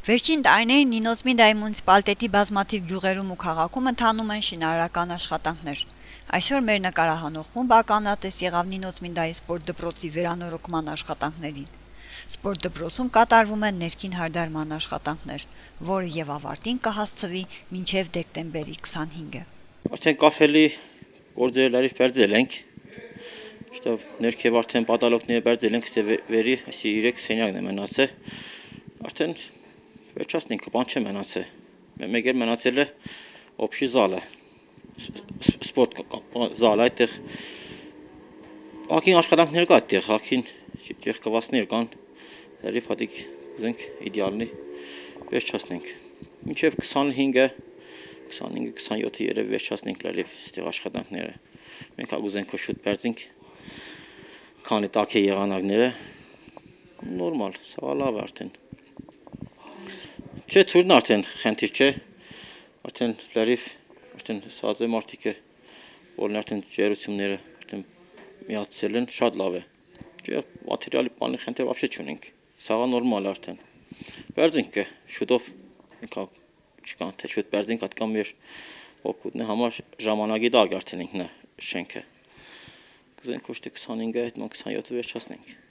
Վերջին տարիներին Նինոսմինդայի մունիցիպալիտետի բազմաթիվ գյուղերում ու քաղաքում ընթանում են շինարարական աշխատանքներ։ Այսօր մեր նկարահանող խումբը ականատես եղավ Նինոսմինդայի սպորտ դպրոցի վերանորոգման աշխատանքներին։ Սպորտ դպրոցում կատարվում են ներքին հարդարման աշխատանքներ, որը եւ ավարտին կհասցվի մինչեւ դեկտեմբերի 25-ը։ Արդեն կաֆելի գործերleri բերձել ենք, что ներքև արդեն պատալոկները բերձել ենք, վերի, այսի 3 սենյակն է մնացել, արդեն վերջացնենք, բան չէ մնացել, մեկ էլ մնացել է общий зал-ը, սպորտ զալ, այդտեղ ակին աշխատանքներ կա այդտեղ, ակին եղկվածներ կան, լրիվ հատիկ ուզենք իդեալնի վերջացնենք, մինչև 25-ը 25-27-ը երև վերջացնենք լրիվ ստեղ աշխատանքները, մենք ուզենք շուտ բերձենք, քանի տաք է եղանակները, նորմալ, սա լավ է արդեն, չէ թուրն արդեն խնդիր չէ, արդեն լրիվ, արդեն սած է մարդիկը, որն արդեն ջերությունները արդեն միացել են, շատ լավ է, չէ մատերիալի բանի խնդիր վաբշե չունենք, սաղա նորմալ արդեն, բերձենք շուտով, չկան թե շուտ բերձենք այդ կամ մեր օգուտն է համար ժամանակի դակ արդեն ինքնը շենքը, կուզենք ոչ թե 25-ը, հետո 27-ը վերջացնենք։